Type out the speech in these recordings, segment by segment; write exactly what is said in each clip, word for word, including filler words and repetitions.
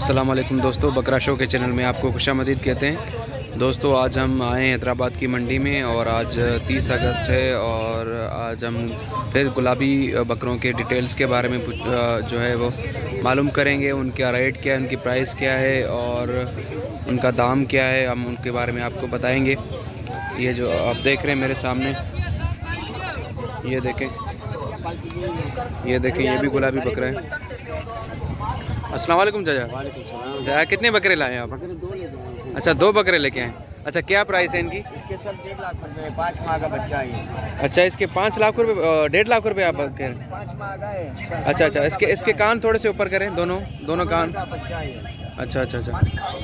अस्सलाम वालेकुम दोस्तों, बकरा शो के चैनल में आपको खुशामदीद कहते हैं। दोस्तों आज हम आए हैं हैदराबाद की मंडी में और आज तीस अगस्त है और आज हम फिर गुलाबी बकरों के डिटेल्स के बारे में जो है वो मालूम करेंगे। उनका रेट क्या है, उनकी प्राइस क्या है और उनका दाम क्या है, हम उनके बारे में आपको बताएंगे। ये जो आप देख रहे हैं मेरे सामने, ये देखें ये देखें ये भी गुलाबी बकरा है। अस्सलाम वालेकुम चाचा। वालेकुम सलाम। चाचा कितने बकरे लाए हैं आप? बकरे दो ले दो। अच्छा, दो बकरे लेके आए। अच्छा, क्या प्राइस है इनकी? इसके सर डेढ़ लाख रुपए, पाँच माह का बच्चा है। अच्छा, इसके पाँच लाख रुपए, डेढ़ लाख रुपए आप कह रहे हैं? पाँच माह का है। अच्छा अच्छा, इसके इसके कान थोड़े से ऊपर करें, दोनों दोनों कान। का बच्चा है। अच्छा अच्छा अच्छा,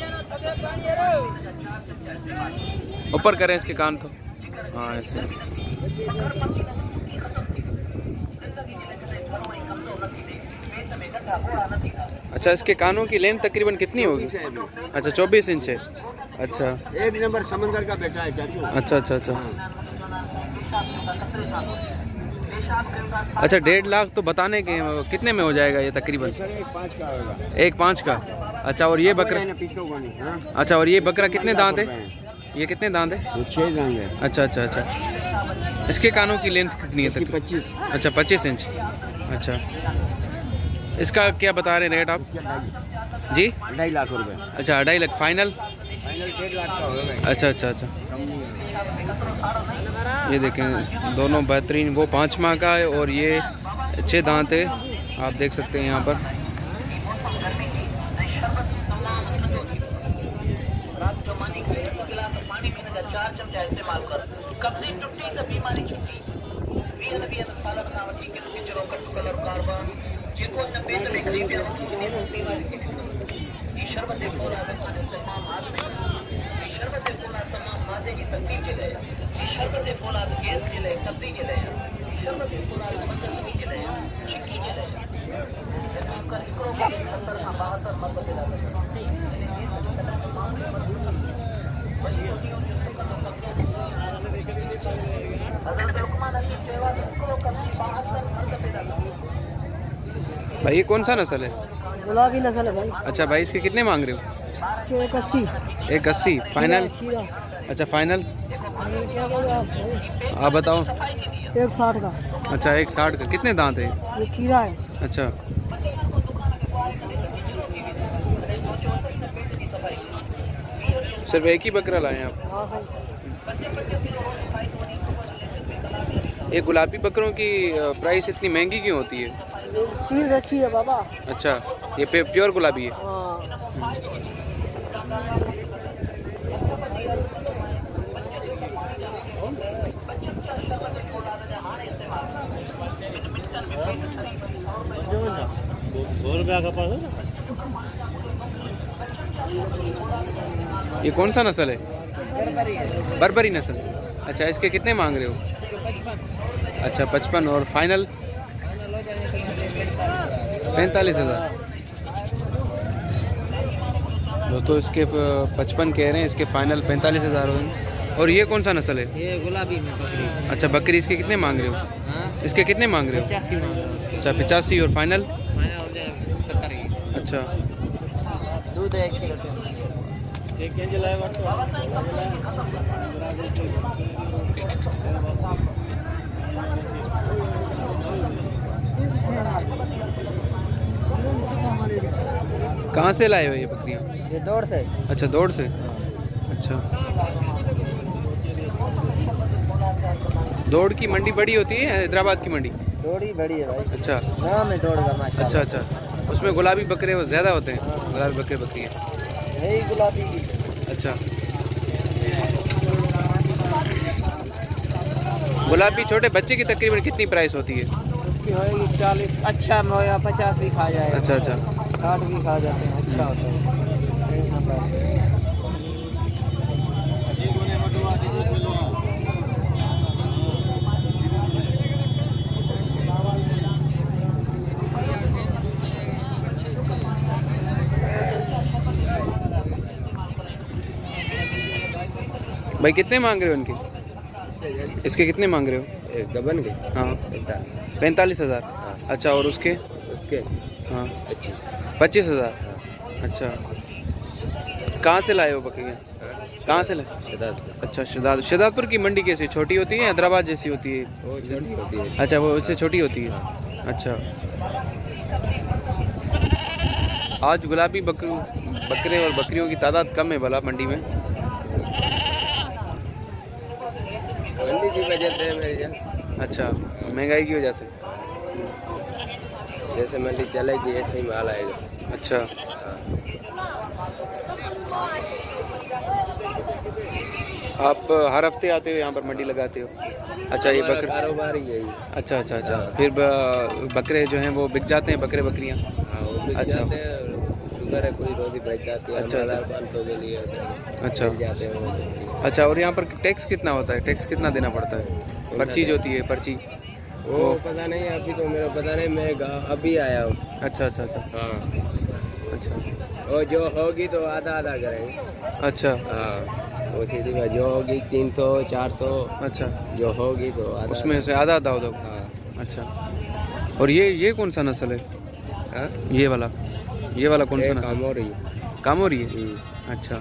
ऊपर करें इसके कान तो। हाँ ऐसे। अच्छा, इसके कानों की लेंथ तकरीबन कितनी होगी? अच्छा, चौबीस इंच है। अच्छा, एक नंबर समंदर का बेटा है चाचू। अच्छा अच्छा अच्छा अच्छा, डेढ़ लाख तो बताने के कितने में हो जाएगा ये तकरीबन? सर एक पाँच का होगा। एक पाँच का। अच्छा, और ये बकरा? अच्छा, और ये बकरा कितने दांत है? ये कितने दांत है? ये छह दांत है। अच्छा अच्छा अच्छा, इसके कानों की लेंथ कितनी है? पच्चीस। अच्छा, पच्चीस इंच। अच्छा, इसका क्या बता रहे हैं रेट आप? जी ढाई लाख रुपए। अच्छा, ढाई लाख फाइनल? फाइनल डेढ़ लाख का होगा। अच्छा अच्छा अच्छा, ये देखें दोनों बेहतरीन। वो पाँच माह का है और ये छः दांत है, आप देख सकते हैं यहाँ पर। भाई ये कौन सा नस्ल है? गुलाबी नस्ल है भाई। अच्छा भाई, इसके कितने मांग रहे हो? एक अस्सी। एक अस्सी फाइनल? अच्छा फाइनल क्या बोल आप? आप बताओ। एक साठ का। अच्छा, एक साठ का। कितने दांत है? ये खीरा है। अच्छा, सिर्फ एक ही बकरा लाए हैं आप? हाँ भाई। ये गुलाबी बकरों की प्राइस इतनी महंगी क्यों होती है? चीज अच्छी है बाबा। अच्छा, ये प्योर गुलाबी है। हाँ। ये कौन सा नस्ल है? बर्बरी नस्ल। अच्छा, इसके कितने मांग रहे हो? अच्छा, पचपन। और फाइनल? पैंतालीस हज़ार। दोस्तों इसके पचपन कह रहे हैं, इसके फाइनल पैंतालीस हज़ार होंगे। और ये कौन सा नस्ल है? ये गुलाबी में बकरी। अच्छा, बकरी। इसके कितने मांग रहे हो? हाँ? इसके कितने मांग रहे हो? पचासी मांग रहा हूँ। अच्छा, पचासी। और फाइनल? सत्तर। अच्छा, दूध एक किलो। कहाँ से लाए हो ये बकरियाँ? ये दौड़ से। अच्छा, दौड़ से। अच्छा, दौड़ की मंडी बड़ी होती है हैदराबाद की मंडी? दौड़ी बड़ी है भाई। अच्छा, नाम है दौड़ का माशाल्लाह। अच्छा अच्छा, उसमें गुलाबी बकरे ज़्यादा होते हैं? गुलाबी बकरे बकरियाँ यही गुलाबी। अच्छा, गुलाबी छोटे बच्चे की तकरीबन कितनी प्राइस होती है? उसकी होगी चालीस। अच्छा या पचास भी खा जाएगा। अच्छा अच्छा, साठ भी खा जाते हैं। अच्छा होता है, एक नंबर। भाई कितने मांग रहे हो इनके? इसके कितने मांग रहे हो? एक दबन के हाँ पैंतालीस हज़ार। अच्छा और उसके? उसके हाँ पच्चीस पच्चीस हज़ार। अच्छा, कहाँ से लाए हो बकरियाँ? कहाँ से लाए? शहजादपुर। अच्छा, शहजाद शहजादपुर की मंडी कैसी? छोटी होती है, हैदराबाद जैसी होती है? वो छोटी होती है। अच्छा, वो उससे छोटी होती है। अच्छा, आज गुलाबी बकर बकरे और बकरियों की तादाद कम है भला मंडी में? मंडी की वजह से मेरे जान। अच्छा, महंगाई की वजह से। जैसे मंडी चलेगी ऐसे ही माल आएगा। अच्छा, आप हर हफ्ते आते हो यहाँ पर मंडी लगाते हो? अच्छा, ये बकरे कारोबार ही यही। अच्छा अच्छा अच्छा, फिर ब- बकरे जो हैं वो बिक जाते हैं, बकरे बकरियाँ? हाँ, वो बिक अच्छा। जाते हैं। शुगर है, कोई रोजी बच जाती है। अच्छा, अच्छा। पाँच सौ के लिए होता है। अच्छा बिक जाते हैं वो। अच्छा, और यहाँ पर टैक्स कितना होता है? टैक्स कितना देना पड़ता है? पर्ची जो होती है, पर्ची वो पता नहीं, अभी तो मेरा पता नहीं, मैं गाँव अभी आया हूँ। अच्छा अच्छा अच्छा हाँ, अच्छा और जो होगी तो आधा आधा करेंगे। अच्छा हाँ, वो सीधी बात, जो होगी तीन सौ चार सौ, अच्छा, जो होगी तो आधा उसमें से आधा आधा होगा? हाँ। अच्छा, और ये ये कौन सा नस्ल है? हाँ? ये वाला ये वाला कौन सा ये नस्ल? कामोरी। कामोरी है? हम्म। अच्छा,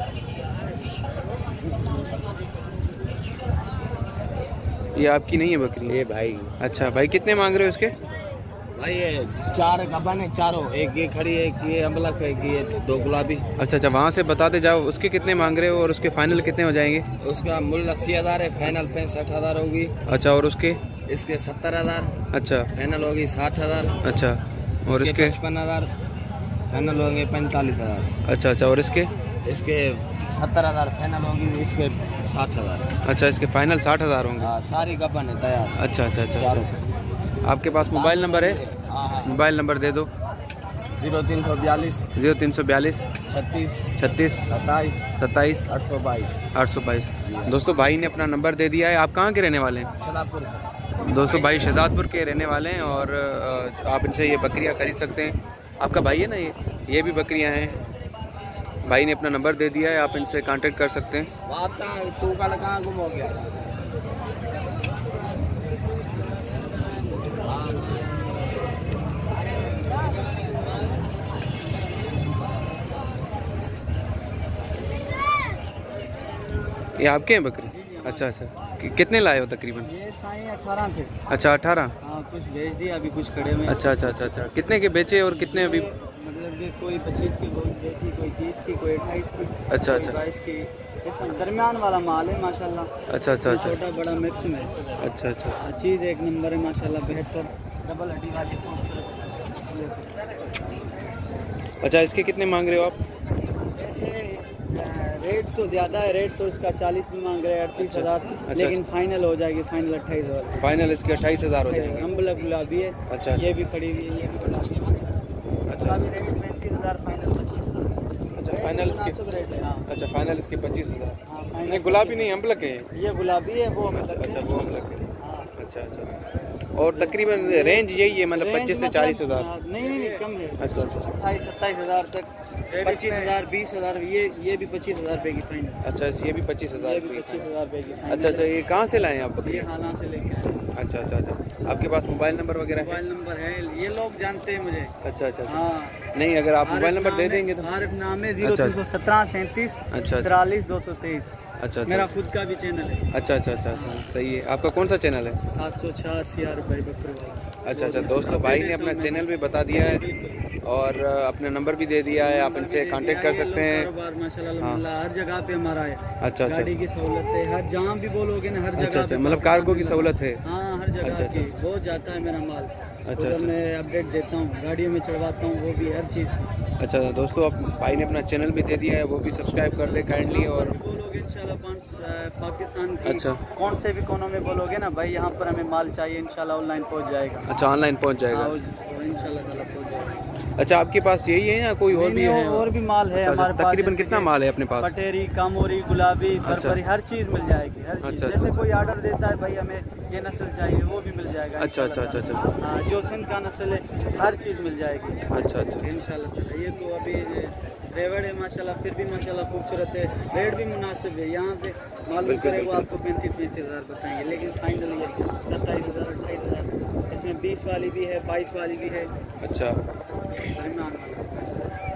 ये आपकी नहीं है बकरी? ये भाई। अच्छा भाई, कितने मांग रहे हो इसके? भाई ये चार गबन है, चारों, एक ये खड़ी है, एक ये अमलक है, एक ये दो गुलाबी। अच्छा अच्छा, वहाँ से बताते जाओ उसके कितने मांग रहे हो और उसके फाइनल कितने हो जाएंगे? उसका मूल्य अस्सी हज़ार है, फाइनल पैंसठ हज़ार होगी। अच्छा, और उसके? इसके सत्तर हज़ार, अच्छा फाइनल होगी साठ हज़ार। अच्छा, और इसके? पचपन हज़ार, फाइनल होंगे पैंतालीस हज़ार। अच्छा अच्छा, और इसके? इसके सत्तर हज़ार फाइनल होगी, इसके साठ हज़ार। अच्छा, इसके फाइनल साठ हज़ार होंगे? हाँ, सारी गबन है तैयार। अच्छा अच्छा अच्छा चारों। अच्छा, आपके पास मोबाइल नंबर है? हाँ हाँ, मोबाइल नंबर दे दो। जीरो तीन सौ बयालीस जीरो तीन सौ बयालीस छत्तीस छत्तीस सत्ताईस सत्ताईस आठ सौ बाईस। आठ सौ बाईस। दोस्तों, भाई ने अपना नंबर दे दिया है। आप कहाँ के रहने वाले हैं? शहजादपुर से। दोस्तों, भाई शहजादपुर के रहने वाले हैं और अ, आप इनसे ये बकरियां खरीद सकते हैं। आपका भाई है ना ये ये भी बकरियां हैं। भाई ने अपना नंबर दे दिया है, आप इनसे कांटेक्ट कर सकते हैं। बात कहाँ, तू कल कहाँ गुम हो गया? ये आपके हैं बकरी? अच्छा अच्छा, कि- कितने लाए हो तकरीबन? ये साई अठारह थे। अच्छा, अठारह। हाँ, कुछ भेज दिया, अभी कुछ खड़े में। अच्छा अच्छा अच्छा अच्छा, कितने के बेचे और कितने अभी? मतलब कि कोई पच्चीस की, कोई बेची, कोई तीस की, कोई अट्ठाईस की, अच्छा, कोई अच्छा। बाईस की। ऐसा दरमियान वाला माल है माशाल्लाह। अच्छा अच्छा अच्छा छोटा बड़ा मिक्स में। अच्छा अच्छा अच्छा। चीज़ एक नंबर है माशाल्लाह, बेहतर डबल हड्डी वाली। अच्छा, इसके कितने मांग रहे हो आप? वैसे अ, रेट तो ज़्यादा है, रेट तो इसका चालीस भी मांग रहे हैं, अड़तीस अच्छा, हज़ार, अच्छा, लेकिन फाइनल हो जाएगी, फाइनल अट्ठाईस हज़ार। फाइनल इसके अट्ठाईस हज़ार हो जाएंगे? अम्बला गुलाबी है। अच्छा, ये भी खड़ी हुई है, ये भी गुलाबी है। अच्छा गुलाबी रेट पैंतीस हज़ार, फाइनल पच्चीस हज़ार। अच्छा, फाइनल इसके? मुनासिब रेट है। हाँ अच्छा, फाइनल इसके पच्चीस हज़ार। हाँ, फाइनल नहीं, गुलाबी नहीं, अम्बलक है। ये गुलाबी है, वो अच्छा अच्छा, वो अम्बलक है। हाँ। अच्छा अच्छा, और तकरीबन रेंज यही है, मतलब रेंज पच्चीस से मतलब, चालीस हज़ार? हाँ, नहीं नहीं नहीं, कम है। अच्छा अच्छा अट्ठाईस सत्ताईस हज़ार तक, पच्चीस हज़ार, बीस हज़ार। ये ये भी पच्चीस हज़ार रुपये की फाइनल। अच्छा, ये भी पच्चीस हज़ार ये भी की? पच्चीस हज़ार रुपये की फाइनल। अच्छा अच्छा, ये कहाँ से लाए हैं आप बकरी? ये हालां से लेके आए। अच्छा अच्छा अच्छा, आपके पास मोबाइल नंबर वगैरह है? मोबाइल नंबर है, ये लोग जानते हैं मुझे। अच्छा अच्छा अच्छा, हाँ, नहीं अगर आप मोबाइल नंबर दे देंगे तो? आरिफ नाम है, जीरो अच्छा, तीन सौ सत्रह सैंतीस अच्छा तिरालीस दो सौ तेईस। अच्छा मेरा अच्छा खुद का भी चैनल है। अच्छा अच्छा अच्छा अच्छा, सही है। आपका कौन सा चैनल है? सात सौ छियासी यार भाई बकरे वाला। अच्छा अच्छा, दोस्तों भाई ने अपना चैनल भी बता दिया है और अपना नंबर भी दे दिया है, आप इनसे कांटेक्ट कर सकते हैं। कारोबार माशाल्लाह अल्हम्दुलिल्लाह हर जगह पे हमारा है। अच्छा अच्छा गाड़ी की सहूलत है, हर जहाँ भी बोलोगे ना, हर अच्छा जगह अच्छा, पे मतलब कार्गो की सहूलत है? हाँ, हर जगह अच्छा, की अच्छा। बहुत जाता है मेरा माल। अच्छा उधर अच्छा मैं अपडेट देता हूँ, गाड़ियों में चढ़वाता हूँ, वो भी हर चीज़। अच्छा दोस्तों, अब भाई ने अपना चैनल भी दे दिया है, वो भी सब्सक्राइब कर दे काइंडली। और बोलोगे इंशाल्लाह पाकिस्तान की अच्छा, कौन से भी कोनों में बोलोगे ना भाई, यहाँ पर हमें माल चाहिए, इंशाल्लाह ऑनलाइन पहुँच जाएगा। अच्छा, ऑनलाइन पहुंच जाएगा? हाँ, वो इंशाल्लाह ताला पहुँच जाएगा। अच्छा, आपके पास यही है या कोई और भी है? और भी माल है अच्छा, हमारे पास। तकरीबन कितना माल है अपने पास? पटेरी, कामोरी, गुलाबी, बरबरी, हर चीज़ मिल जाएगी, हर चीज़। अच्छा, जैसे कोई ऑर्डर देता है भाई हमें ये नस्ल चाहिए, वो भी मिल जाएगा। अच्छा अच्छा अच्छा अच्छा हाँ, जो सिंध का नस्ल है, हर चीज़ मिल जाएगी अच्छा अच्छा इंशाल्लाह ताला। ये तो अभी रेवड़ है माशाल्लाह, फिर भी माशाल्लाह खूबसूरत है, रेट भी मुनासिब है। यहाँ से मालूम करे वो आपको पैंतीस पैंतीस हज़ार बताएंगे, लेकिन फाइनल ये सत्ताईस हज़ार अट्ठाईस हज़ार। इसमें बीस वाली भी है, बाईस वाली भी है। अच्छा, दरमियान वाला।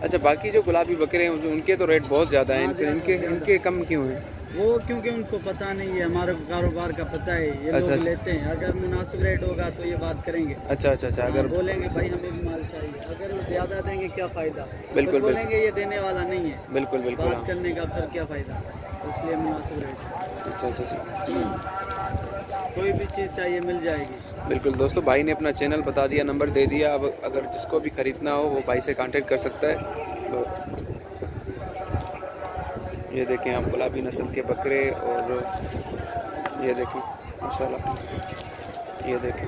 अच्छा, बाकी जो गुलाबी बकरे हैं उनके तो रेट बहुत ज़्यादा हैं, इनके इनके इनके कम क्यों हैं? वो क्योंकि उनको पता नहीं है, हमारे कारोबार का पता है, ये अच्छा, लोग अच्छा। लेते हैं। अगर मुनासिब रेट होगा तो ये बात करेंगे। अच्छा अच्छा अच्छा, अगर बोलेंगे भाई हमें भी माल चाहिए, अगर वो ज़्यादा देंगे क्या फ़ायदा, बिल्कुल, तो बोलेंगे ये देने वाला नहीं है, बिल्कुल बिल्कुल। बात हाँ। करने का फिर क्या फ़ायदा, इसलिए मुनासिब रेट। अच्छा अच्छा अच्छा, कोई भी चीज़ चाहिए मिल जाएगी। बिल्कुल दोस्तों, भाई ने अपना चैनल बता दिया, नंबर दे दिया। अब अगर जिसको भी ख़रीदना हो वो भाई से कांटेक्ट कर सकता है। तो ये देखें आप गुलाबी नस्ल के बकरे, और ये देखें माशाल्लाह, ये देखें।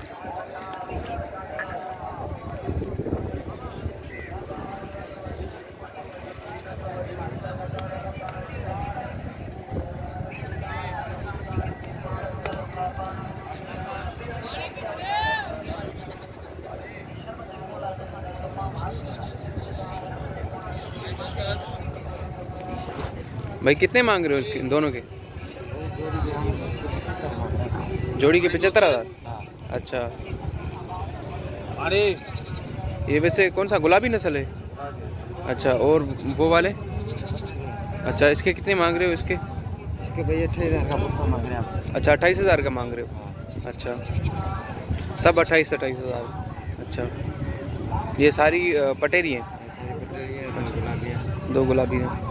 भाई कितने मांग रहे हो इसके, इन दोनों के? जोड़ी के पचहत्तर हज़ार। अच्छा, अरे ये वैसे कौन सा गुलाबी नस्ल है? अच्छा, और वो वाले? अच्छा, इसके कितने मांग रहे हो इसके? इसके भैया अट्ठाईस हज़ार का बुक्का मांग रहे हैं आप। अच्छा, अट्ठाईस हज़ार का मांग रहे हो। अच्छा, सब अट्ठाईस अट्ठाईस हज़ार। अच्छा, ये सारी अ, पटेरी हैं? दो गुलाबी हैं।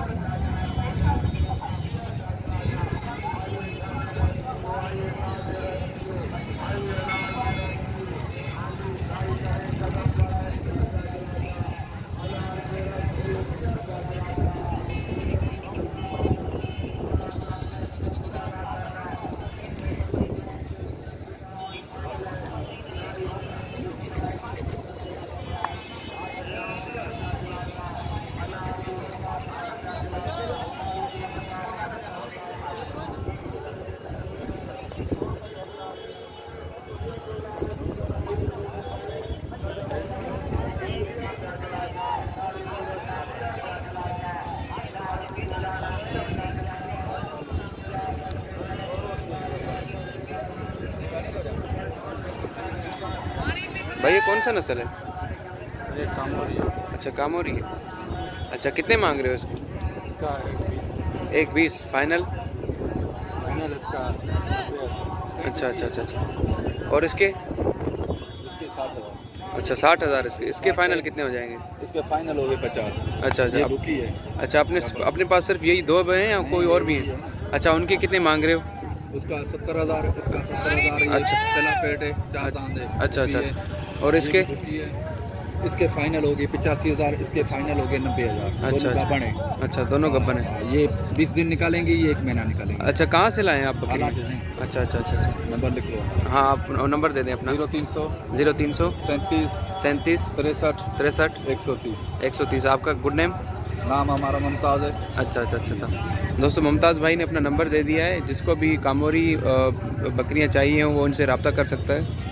भाई ये कौन सा नस्ल है? ये कामोरी है। अच्छा, कामोरी है। अच्छा, कितने मांग रहे हो इसके? इसका एक बीस फाइनल? फाइनल इसका अच्छा अच्छा अच्छा अच्छा, और इसके? इसके साठ हज़ार। अच्छा, साठ हज़ार इसके। इसके फाइनल कितने हो जाएंगे? इसके फाइनल हो गए पचास। अच्छा अच्छा, ये आप- बुकी है। अच्छा, अपने अपने पास सिर्फ यही दो हैं या कोई और भी हैं? अच्छा, उनके कितने मांग रहे हो? उसका सत्तर हज़ार, इसका सत्तर हज़ार। अच्छा। चला पेट है, चार दांत है। अच्छा अच्छा बुकी अच्छा, और इसके? है। ये बुकी है। इसके फाइनल हो गए पचासी हज़ार, इसके फाइनल हो गए नब्बे हज़ार। अच्छा दोनों अच्छा गाभण है। अच्छा, दोनों गब्बन है। ये बीस दिन निकालेंगे, ये एक महीना निकालेंगे। अच्छा, कहाँ से लाए हैं आप आला बकरी? से हैं। अच्छा अच्छा अच्छा अच्छा, नंबर लिख लो। हाँ आप नंबर दे दें अपना। जीरो तीन सौ जीरो तीन सौ सैंतीस सैंतीस तिरसठ तिरसठ एक सौ तीस। एक सौ तीस। आपका गुड नेम? नाम हमारा मुमताज़ है। अच्छा अच्छा अच्छा था। दोस्तों, मुमताज़ भाई ने अपना नंबर दे दिया है, जिसको भी कामोरी अ, बकरियां चाहिए हों वो उनसे रब्ता कर सकता है।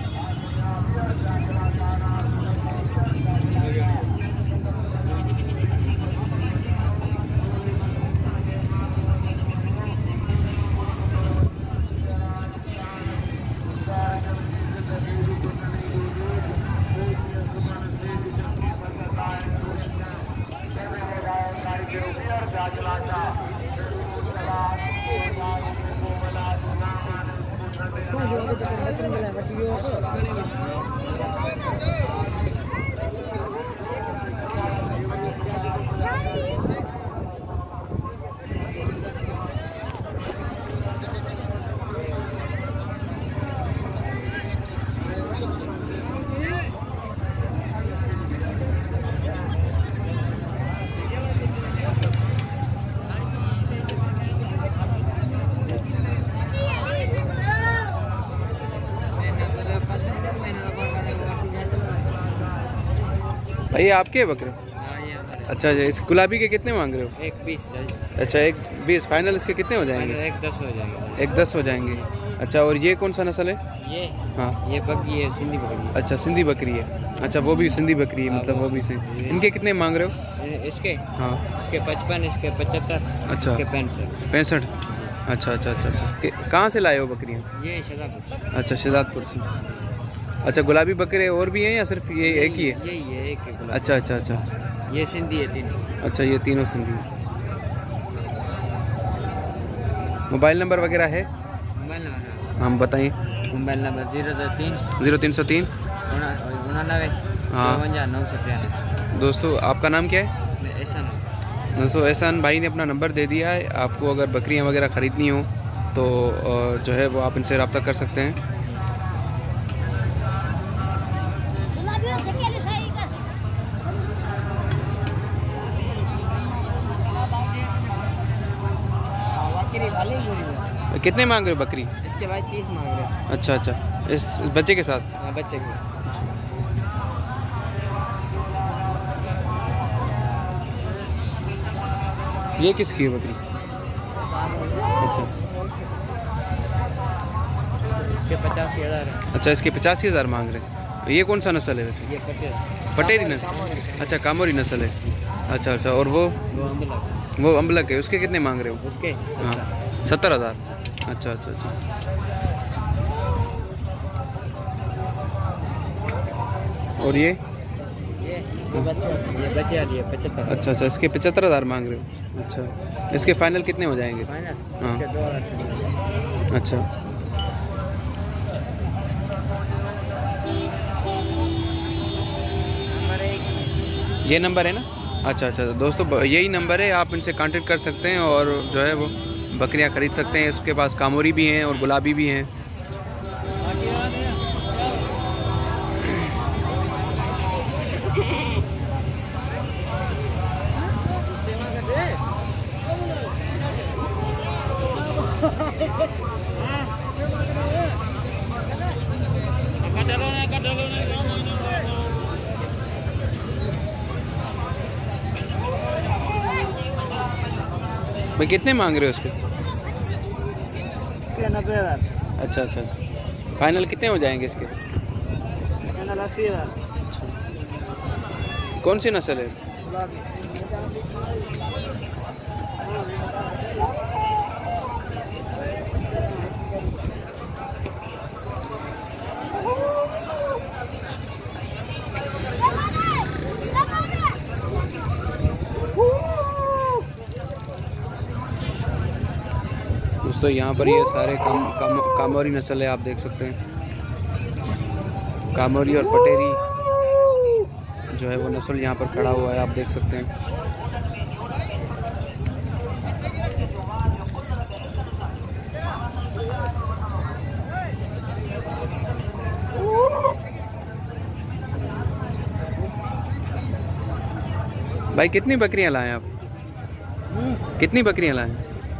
भाई ये आपके हैं बकरे? अच्छा अच्छा, इस गुलाबी के कितने मांग रहे हो? एक बीस अच्छा, एक बीस फाइनल। इसके कितने हो जाएंगे? एक दस हो जाएगा। एक दस हो जाएंगे। अच्छा, और ये कौन सा नस्ल है? ये हाँ, ये बकरी है, सिंधी बकरी है। अच्छा, सिंधी बकरी है। अच्छा, वो भी सिंधी बकरी है, मतलब वो भी सिंधी। इनके कितने मांग रहे हो? ये- इसके हाँ, इसके पचपन, इसके पचहत्तर, अच्छा। इसके पैंसठ। पैंसठ। अच्छा अच्छा अच्छा अच्छा, कि- कहाँ से लाए हो बकरियाँ? ये शदापुर। अच्छा, शिदातपुर से। अच्छा, गुलाबी बकरे और भी हैं या सिर्फ ये एक ही है? यही है, एक है गुलाब। अच्छा अच्छा अच्छा, ये सिंधी है तीनों। अच्छा, ये तीनों सिंधी। मोबाइल नंबर वगैरह है? मोबाइल नंबर हम बताइए। मोबाइल नंबर जीरो दो तीन ज़ीरो तीन सौ तीन उनानवे हाँ। चौवन नौ सौ तिरानवे। दोस्तों आपका नाम क्या है? मैं एहसान हूँ। दोस्तों एहसान भाई ने अपना नंबर दे दिया है। आपको अगर बकरियां वगैरह ख़रीदनी हो तो अ, जो है वो आप इनसे रब्ता कर सकते हैं। कितने मांग रहे हो बकरी? इसके बाद तीस मांग रहे हैं। अच्छा अच्छा, इस इस बच्चे के साथ? हाँ, बच्चे के। ये किसकी है बकरी? अच्छा इसके पचासी हज़ार है। अच्छा, इसके पचासी हज़ार मांग रहे हैं। ये कौन सा नस्ल है वैसे? ये पटेल पटेरी नस्ल? अच्छा, कामोरी नस्ल है। अच्छा अच्छा, और वो वो अम्बला वो अम्बलक है, उसके कितने मांग रहे हो? उसके हाँ, सत्तर हज़ार। अच्छा अच्छा अच्छा। और ये ये ये बच्चे ये बच्चे वाली है पचहत्तर। अच्छा अच्छा, इसके पचहत्तर हज़ार मांग रहे हो। अच्छा, इसके फाइनल कितने हो जाएंगे? फाइनल हाँ। इसके दो हज़ार। अच्छा, ये नंबर है ना? अच्छा अच्छा दोस्तों, ब- यही नंबर है, आप इनसे कांटेक्ट कर सकते हैं और जो है वो बकरियां खरीद सकते हैं। इसके पास कामोरी भी हैं और गुलाबी भी हैं। भाई कितने मांग रहे हो उसके? इसके नब्बे हज़ार। अच्छा अच्छा अच्छा, फाइनल कितने हो जाएंगे इसके? फाइनल अस्सी हज़ार। कौन सी नस्ल है? दोस्तों यहाँ पर ये सारे काम, काम कामोरी नस्ल है, आप देख सकते हैं। कामोरी और पटेरी जो है वो नस्ल यहाँ पर खड़ा हुआ है, आप देख सकते हैं। भाई कितनी बकरियां लाए आप? कितनी बकरियां लाए?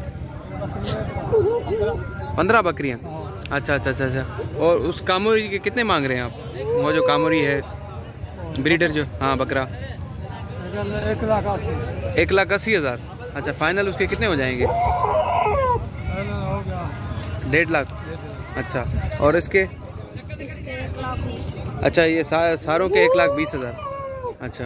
पंद्रह बकरियां। अच्छा अच्छा अच्छा अच्छा, और उस कामोरी के कितने मांग रहे हैं आप? वो जो कामोरी है ब्रीडर जो, हाँ बकरा, एक लाख अस्सी। एक लाख अस्सी हज़ार। अच्छा, फाइनल उसके कितने हो जाएंगे? डेढ़ लाख। अच्छा, और इसके? अच्छा, ये सा, सारों के एक लाख बीस हज़ार। अच्छा,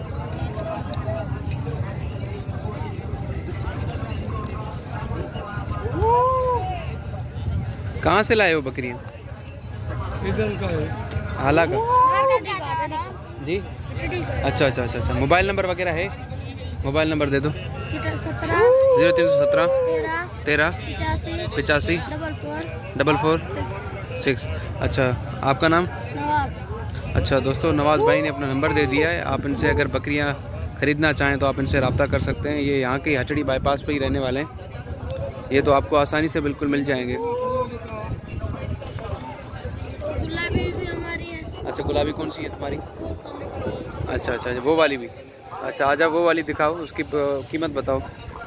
कहाँ से लाए हो बकरियाँ? इधर का है। हाला का? जी। अच्छा अच्छा अच्छा अच्छा, मोबाइल नंबर वगैरह है? मोबाइल नंबर दे दो। जीरो तीन सौ सत्रह तेरह पचासी डबल फोर सिक्स। अच्छा, आपका नाम? अच्छा दोस्तों, नवाज़ भाई ने अपना नंबर दे दिया है। आप इनसे अगर बकरियां ख़रीदना चाहें तो आप इनसे रब्ता कर सकते हैं। ये यहाँ के हटड़ी बाईपास पे ही रहने वाले हैं। ये तो आपको आसानी से बिल्कुल मिल जाएंगे। गुलाबी भी हमारी है। अच्छा, गुलाबी कौन सी है तुम्हारी? अच्छा अच्छा, वो वाली भी। अच्छा, आजा वो वाली दिखाओ, उसकी प- कीमत बताओ।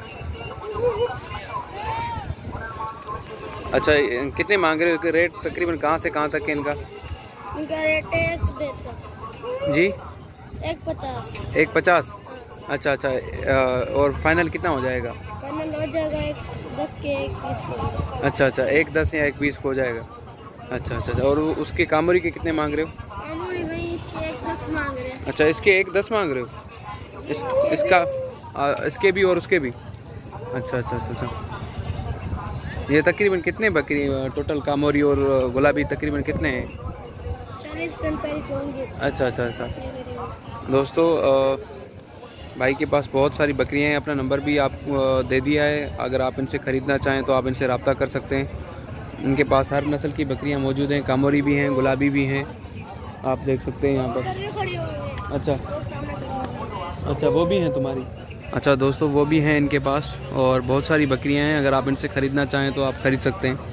अच्छा, कितने मांग रहे हो? रेट तकरीबन कहाँ से कहाँ तक है इनका? इनका रेट है एक देता जी, एक पचास। एक पचास। अच्छा अच्छा, अ, और फाइनल कितना हो जाएगा? फाइनल हो जाएगा एक दस के एक बीस को। अच्छा अच्छा, एक दस या एक बीस को हो जाएगा। अच्छा अच्छा अच्छा, और उसके कामोरी के कितने मांग रहे हो? कामोरी भाई इसके एक दस मांग रहे हैं। अच्छा, इसके एक दस मांग रहे हो? इस, इसका आ, इसके भी और उसके भी? अच्छा अच्छा अच्छा अच्छा, ये तकरीबन कितने बकरी टोटल कामोरी और गुलाबी तकरीबन कितने हैं? चालीस पैंतालीस होंगे। अच्छा अच्छा अच्छा दोस्तों, अ, भाई के पास बहुत सारी बकरियां हैं। अपना नंबर भी आप दे दिया है, अगर आप इनसे ख़रीदना चाहें तो आप इनसे रब्ता कर सकते हैं। इनके पास हर नस्ल की बकरियां मौजूद हैं, कामोरी भी हैं, गुलाबी भी हैं, आप देख सकते हैं यहाँ पर। उधर भी खड़ी हुई है, अच्छा वो सामने खड़ी हुई है। अच्छा, वो भी हैं तुम्हारी? अच्छा दोस्तों, वो भी हैं इनके पास और बहुत सारी बकरियां हैं। अगर आप इनसे ख़रीदना चाहें तो आप ख़रीद सकते हैं।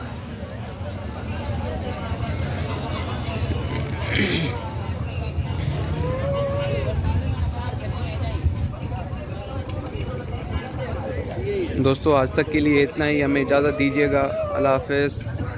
दोस्तों आज तक के लिए इतना ही, हमें इजाज़त दीजिएगा। अल्लाह हाफ़िज़।